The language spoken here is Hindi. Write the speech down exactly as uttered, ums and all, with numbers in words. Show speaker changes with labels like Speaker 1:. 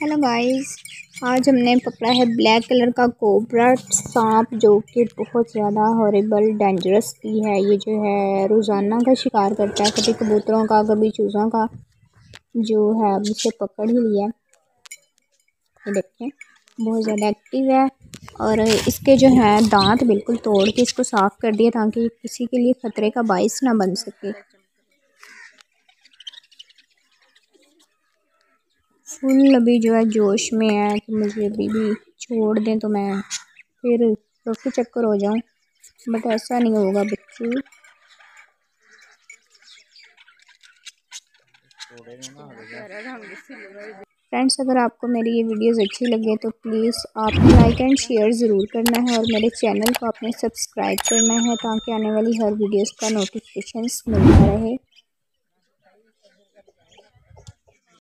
Speaker 1: हेलो गाइस, आज हमने पकड़ा है ब्लैक कलर का कोबरा सांप जो कि बहुत ज़्यादा हॉरिबल डेंजरस भी है। ये जो है रोज़ाना का शिकार करता है, कभी कबूतरों का कभी चूज़ों का। जो है अब इसे पकड़ ही लिया। ये देखें बहुत ज़्यादा एक्टिव है और इसके जो है दांत बिल्कुल तोड़ के इसको साफ़ कर दिया ताकि किसी के लिए ख़तरे का बाइस ना बन सके। फुल अभी जो है जोश में है कि मुझे अभी भी छोड़ दें तो मैं फिर रोके चक्कर हो जाऊं, बट ऐसा नहीं होगा बच्चों। फ्रेंड्स, अगर आपको मेरी ये वीडियोस अच्छी लगे तो प्लीज़ आपने लाइक एंड शेयर ज़रूर करना है और मेरे चैनल को आपने सब्सक्राइब करना है ताकि आने वाली हर वीडियोस का नोटिफिकेशंस मिलता रहे।